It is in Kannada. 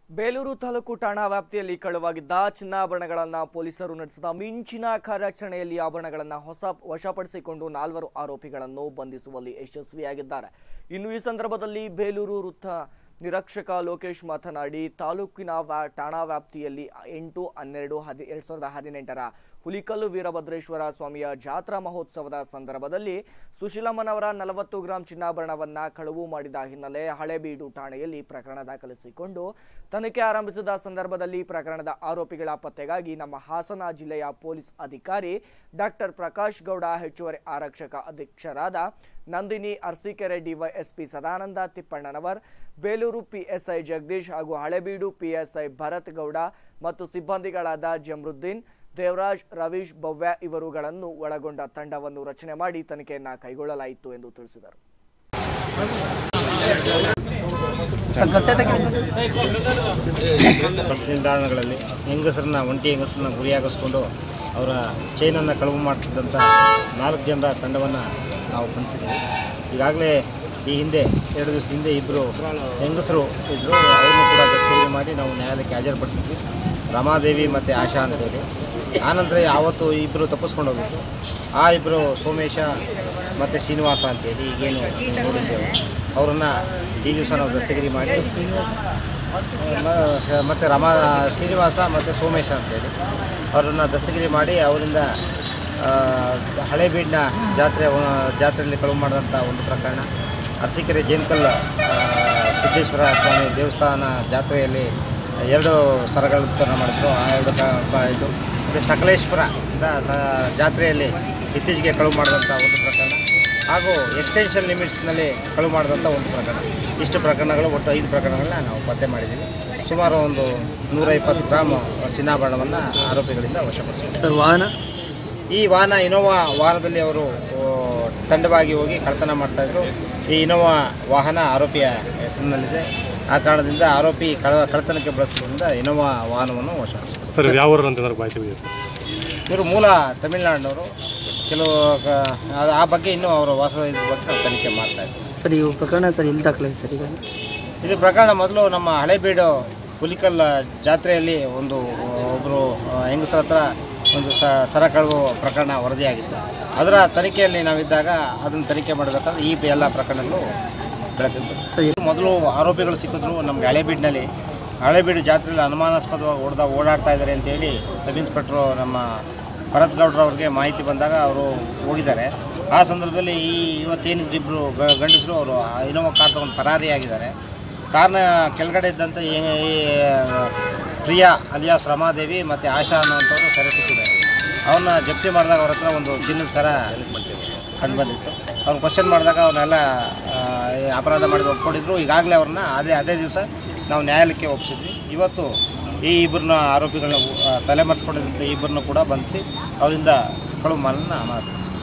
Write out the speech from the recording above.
ಬೇಲೂರು ತಾಲೂಕು ಠಾಣಾ ವ್ಯಾಪ್ತಿಯಲ್ಲಿ ಕಳ್ಳವಾಗಿದ್ದ ಚಿನ್ನಾಭರಣಗಳನ್ನು ಪೊಲೀಸರು ನಡೆಸಿದ ಮಿಂಚಿನ ಕಾರ್ಯಾಚರಣೆಯಲ್ಲಿ ಆಭರಣಗಳನ್ನು ವಶಪಡಿಸಿಕೊಂಡು 4 ಆರೋಪಿಗಳನ್ನು ಬಂಧಿಸುವಲ್ಲಿ ಯಶಸ್ವಿಯಾಗಿದ್ದಾರೆ. ಇನ್ನು ಈ ಸಂದರ್ಭದಲ್ಲಿ ಬೇಲೂರು ವೃತ್ತ ನಿರೀಕ್ಷಕ ಲೋಕೇಶ್ ಮಾತನಾಡಿ, ತಾಲೂಕಿನ ಠಾಣಾ ವ್ಯಾಪ್ತಿಯಲ್ಲಿ 8/12/2018 ಹುಲಿಕಲ್ಲು ವೀರಭದ್ರೇಶ್ವರ ಸ್ವಾಮಿಯ ಜಾತ್ರಾ ಮಹೋತ್ಸವದ ಸಂದರ್ಭದಲ್ಲಿ ಸುಶೀಲಮ್ಮನವರ 40 ಗ್ರಾಂ ಚಿನ್ನಾಭರಣವನ್ನು ಕಳವು ಮಾಡಿದ ಹಿನ್ನೆಲೆ ಹಳೇಬೀಡು ಠಾಣೆಯಲ್ಲಿ ಪ್ರಕರಣ ದಾಖಲಿಸಿಕೊಂಡು ತನಿಖೆ ಆರಂಭಿಸಿದ ಸಂದರ್ಭದಲ್ಲಿ ಪ್ರಕರಣದ ಆರೋಪಿಗಳ ಪತ್ತೆಗಾಗಿ ನಮ್ಮ ಹಾಸನ ಜಿಲ್ಲೆಯ ಪೊಲೀಸ್ ಅಧಿಕಾರಿ ಡಾಕ್ಟರ್ ಪ್ರಕಾಶ್ ಗೌಡ, ಹೆಚ್ಚುವರಿ ಆರಕ್ಷಕ ಅಧೀಕ್ಷಕರಾದ ನಂದಿನಿ, ಅರಸೀಕೆರೆ ಡಿವೈಎಸ್ಪಿ ಸದಾನಂದ ತಿಪ್ಪಣ್ಣನವರ್, ಬೇಲೂರು ಪಿಎಸ್ಐ ಜಗದೀಶ್ ಹಾಗೂ ಹಳೇಬೀಡು ಪಿಎಸ್ಐ ಭರತ್ ಗೌಡ ಮತ್ತು ಸಿಬ್ಬಂದಿಗಳಾದ ಜಮರುದ್ದೀನ್, ದೇವರಾಜ್, ರವೀಶ್, ಭವ್ಯ ಇವರುಗಳನ್ನು ಒಳಗೊಂಡ ತಂಡವನ್ನು ರಚನೆ ಮಾಡಿ ತನಿಖೆಯನ್ನು ಕೈಗೊಳ್ಳಲಾಯಿತು ಎಂದು ತಿಳಿಸಿದರು. ಬಸ್ ನಿಲ್ದಾಣಗಳಲ್ಲಿ ಒಂಟಿ ಹೆಂಗಸರನ್ನ ಗುರಿಯಾಗಿಸ್ಕೊಂಡು ಅವರ ಚೈನನ್ನು ಕಳವು ಮಾಡ್ತಿದ್ದಂಥ 4 ಜನರ ತಂಡವನ್ನು ನಾವು ಬಂಧಿಸಿದ್ವಿ. ಈಗಾಗಲೇ ಈ ಹಿಂದೆ 2 ದಿವಸದ ಹಿಂದೆ ಇಬ್ಬರು ಹೆಂಗಸರು ಇದ್ದರು, ಅವ್ರನ್ನೂ ಕೂಡ ದಸ್ತಗಿರಿ ಮಾಡಿ ನಾವು ನ್ಯಾಯಾಲಯಕ್ಕೆ ಹಾಜರುಪಡಿಸಿದ್ವಿ, ರಮಾದೇವಿ ಮತ್ತು ಆಶಾ ಅಂತೇಳಿ. ಆನಂತರ ಆವತ್ತು ಇಬ್ಬರು ತಪ್ಪಿಸ್ಕೊಂಡು ಹೋಗಿದ್ರು. ಆ ಇಬ್ಬರು ಸೋಮೇಶ ಮತ್ತು ಶ್ರೀನಿವಾಸ ಅಂತೇಳಿ ಈಗೇನು ನೋಡಿದ್ದೇವೆ, ಅವರನ್ನು ಈ ದಿವಸ ನಾವು ದಸ್ತಗಿರಿ ಮಾಡಿ ಮತ್ತು ಶ್ರೀನಿವಾಸ ಮತ್ತು ಸೋಮೇಶ ಅಂತೇಳಿ ಅವರನ್ನು ದಸ್ತಗಿರಿ ಮಾಡಿ ಅವರಿಂದ ಹಳೇಬೀಡಿನ ಜಾತ್ರೆಯಲ್ಲಿ ಕಳವು ಮಾಡಿದಂಥ ಒಂದು ಪ್ರಕರಣ, ಅರಸೀಕೆರೆ ಜೇನ್ಕಲ್ ಸಿದ್ದೇಶ್ವರ ಸ್ವಾಮಿ ದೇವಸ್ಥಾನ ಜಾತ್ರೆಯಲ್ಲಿ 2 ಸರಗಳ ವಿತರಣೆ ಮಾಡಿದ್ರು, ಆ 2 ಇದು ಮತ್ತು ಸಕಲೇಶ್ಪುರದ ಜಾತ್ರೆಯಲ್ಲಿ ಇತ್ತೀಚೆಗೆ ಕಳವು ಮಾಡಿದಂಥ ಒಂದು ಪ್ರಕರಣ ಹಾಗೂ ಎಕ್ಸ್ಟೆನ್ಷನ್ ಲಿಮಿಟ್ಸ್ನಲ್ಲಿ ಕಳವು ಮಾಡಿದಂಥ ಒಂದು ಪ್ರಕರಣ. ಇಷ್ಟು ಪ್ರಕರಣಗಳು, ಒಟ್ಟು 5 ಪ್ರಕರಣಗಳನ್ನ ನಾವು ಪತ್ತೆ ಮಾಡಿದ್ದೀವಿ. ಸುಮಾರು ಒಂದು 120 ಗ್ರಾಮ್ ಚಿನ್ನಾಭರಣವನ್ನು ಆರೋಪಿಗಳಿಂದ ವಶಪಡಿಸಿದ್ದಾರೆ. ಸರ್, ಈ ವಾಹನ ಇನೋವಾ ವಾಹನದಲ್ಲಿ ಅವರು ತಂಡವಾಗಿ ಹೋಗಿ ಕಳ್ಳತನ ಮಾಡ್ತಾಯಿದ್ರು. ಈ ಇನೋವಾ ವಾಹನ ಆರೋಪಿಯ ಹೆಸರಿನಲ್ಲಿದೆ. ಆ ಕಾರಣದಿಂದ ಆರೋಪಿ ಕಳ್ಳತನಕ್ಕೆ ಬಳಸೋದ್ರಿಂದ ಇನೋವಾ ವಾಹನವನ್ನು ವಶಪಡಿಸಿದ್ದಾರೆ. ಸರ್, ಯಾವ ಊರು ಅಂತ ಮಾಹಿತಿ ಇದೆ ಸರ್? ಇವರು ಮೂಲ ತಮಿಳುನಾಡಿನವರು. ಕೆಲವು ಆ ಬಗ್ಗೆ ಇನ್ನೂ ಅವರ ವಾಸದ ಬಗ್ಗೆ ನಾವು ತನಿಖೆ ಮಾಡ್ತಾಯಿದ್ದೀವಿ. ಸರ್, ಈ ಪ್ರಕರಣ ಸರ್ ಎಲ್ಲಿ ದಾಖಲಾಗಿದೆ ಸರ್? ಈಗ ಇದು ಪ್ರಕರಣ ಮೊದಲು ನಮ್ಮ ಹಳೇಬೀಡು ಹುಲಿಕಲ್ ಜಾತ್ರೆಯಲ್ಲಿ ಒಬ್ಬರು ಹೆಂಗಸರ ಹತ್ರ ಒಂದು ಸರ ಕಳವು ಪ್ರಕರಣ ವರದಿಯಾಗಿತ್ತು. ಅದರ ತನಿಖೆಯಲ್ಲಿ ನಾವಿದ್ದಾಗ ಅದನ್ನು ತನಿಖೆ ಮಾಡಬೇಕಾದ್ರೆ ಈ ಎಲ್ಲ ಪ್ರಕರಣಗಳು ಬೆಳಕಿಗೆ ಬಂದಿದೆ. ಮೊದಲು ಆರೋಪಿಗಳು ಸಿಕ್ಕಿದ್ರು ನಮಗೆ ಹಳೇಬೀಡು ಜಾತ್ರೆಯಲ್ಲಿ ಅನುಮಾನಾಸ್ಪದವಾಗಿ ಓಡಾಡ್ತಾ ಇದ್ದಾರೆ ಅಂತೇಳಿ ಸಬ್ ಇನ್ಸ್ಪೆಕ್ಟ್ರು ನಮ್ಮ ಭರತ್ ಗೌಡ್ರವ್ರಿಗೆ ಮಾಹಿತಿ ಬಂದಾಗ ಅವರು ಹೋಗಿದ್ದಾರೆ. ಆ ಸಂದರ್ಭದಲ್ಲಿ ಇವತ್ತೇನಿದ್ರು ಇಬ್ಬರು ಗಂಡಸರು ಅವರು ಇನೋವಾ ಕಾರ್ ತಗೊಂಡು ಪರಾರಿಯಾಗಿದ್ದಾರೆ. ಕಾರ್ನ ಕೆಳಗಡೆ ಇದ್ದಂಥ ಈ ಪ್ರಿಯಾ ಅಲಿಯಾಸ್ ರಮಾದೇವಿ ಮತ್ತು ಆಶಾ ಅನ್ನೋಂಥವ್ರು ಸೆರೆ ಸಿಕ್ಕಿದ್ದಾರೆ. ಅವ್ರನ್ನ ಜಪ್ತಿ ಮಾಡಿದಾಗ ಅವ್ರ ಹತ್ರ ಒಂದು ಚಿನ್ನದ ಸರ ಕಂಡು ಬಂದಿತ್ತು. ಅವ್ರನ್ನ ಕ್ವಶನ್ ಮಾಡಿದಾಗ ಅವ್ರನ್ನೆಲ್ಲ ಅಪರಾಧ ಮಾಡಿದ ಒಪ್ಕೊಂಡಿದ್ರು. ಈಗಾಗಲೇ ಅವ್ರನ್ನ ಅದೇ ದಿವಸ ನಾವು ನ್ಯಾಯಾಲಯಕ್ಕೆ ಒಪ್ಪಿಸಿದ್ವಿ. ಇವತ್ತು ಈ ಇಬ್ಬರನ್ನ ಆರೋಪಿಗಳನ್ನ ತಲೆಮರೆಸ್ಕೊಂಡಿದ್ದಂಥ ಇಬ್ಬರನ್ನು ಕೂಡ ಬಂಧಿಸಿ ಅವರಿಂದ ಕಳವು ಮಾಲನ್ನು ಅಮಾನತುಗೊಳಿಸಿದ್ವಿ.